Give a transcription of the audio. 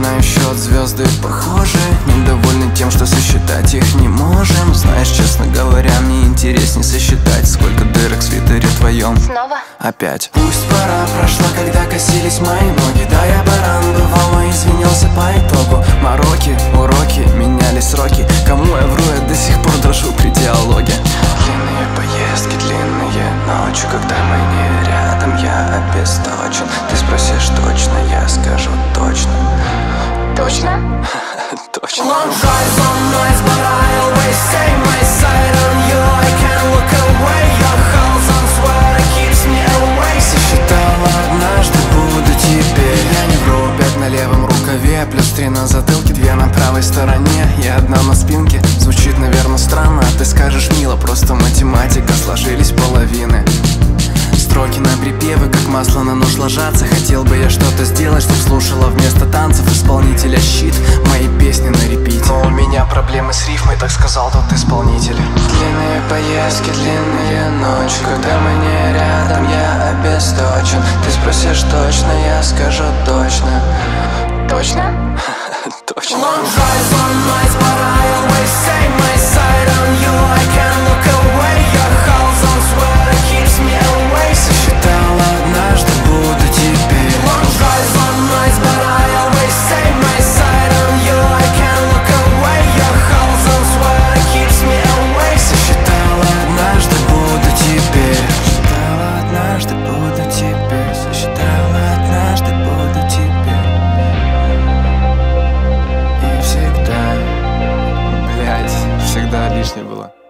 на счет звезды похожи. Недовольны тем, что сосчитать их не можем. Знаешь, честно говоря, мне интереснее сосчитать, сколько дырок в свитере твоем. Снова? Опять. Пусть пора прошла, когда косились мои ноги. Да, я баран бывал, но извинялся по итогу. Мороки, уроки, меняли сроки. Кому я вру, я до сих пор дрожу при диалоге. Длинные поездки, длинные ночи, когда мы не рядом, я обесточен. Ты спросишь точно, я скажу точно. Точно? Точно. Long drives, long nights, but I always say my sight on you. I can't look away. Your house on sweat keeps me awake. Сосчитала однажды, буду теперь. Я не вру, 5 на левом рукаве, плюс 3 на затылке, 2 на правой стороне и 1 на спинке. Звучит, наверное, странно, а ты скажешь мило. Просто математика, сложились половины. Строки на припевы, как масло на нож ложатся. Хотел бы я что-то сделать, чтоб слушала вместо танцев исполнителя щит. Мои песни на репите. Но у меня проблемы с рифмой, так сказал тот исполнитель. Длинные поездки, длинные ночи, когда мы не рядом, я обесточен. Ты спросишь точно, я скажу точно. Точно? Точно. Long drives, long nights, but I always say my sight on you. I can't look away. Your house on sweat keeps me awake. Сосчитала однажды, буду теперь. Long drives, long nights, but I always say my sight on you. I can't look away. Your house on sweat keeps me awake. Сосчитала однажды, буду теперь. Сосчитала однажды, буду теперь. Сосчитала однажды, буду теперь. И всегда, блять, всегда лишнее было.